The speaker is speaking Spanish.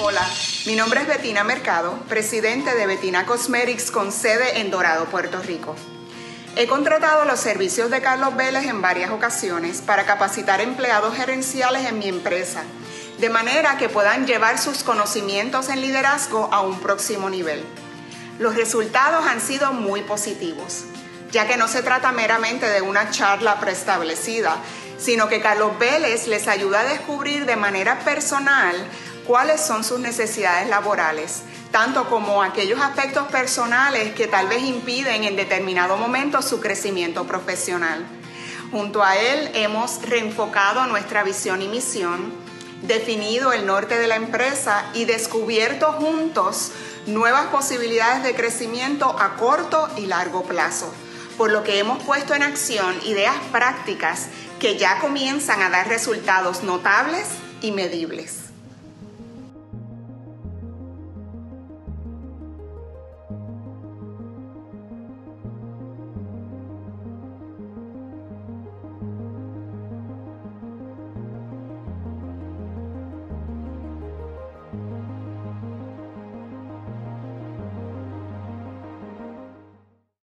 Hola, mi nombre es Betina Mercado, presidente de Betina Cosmetics con sede en Dorado, Puerto Rico. He contratado los servicios de Carlos Vélez en varias ocasiones para capacitar empleados gerenciales en mi empresa, de manera que puedan llevar sus conocimientos en liderazgo a un próximo nivel. Los resultados han sido muy positivos, ya que no se trata meramente de una charla preestablecida, sino que Carlos Vélez les ayuda a descubrir de manera personal cuáles son sus necesidades laborales, tanto como aquellos aspectos personales que tal vez impiden en determinado momento su crecimiento profesional. Junto a él hemos reenfocado nuestra visión y misión, definido el norte de la empresa y descubierto juntos nuevas posibilidades de crecimiento a corto y largo plazo, por lo que hemos puesto en acción ideas prácticas que ya comienzan a dar resultados notables y medibles.